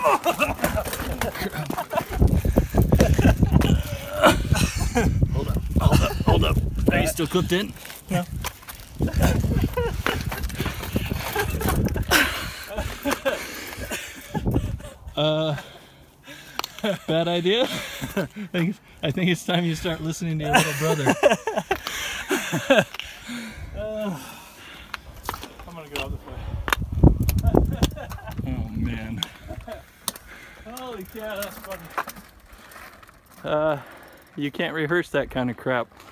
Hold up. Are you still clipped in? No. Bad idea? I think it's time you start listening to your little brother. I'm gonna go out this way. Oh man. Holy cow, that's funny. You can't rehearse that kind of crap.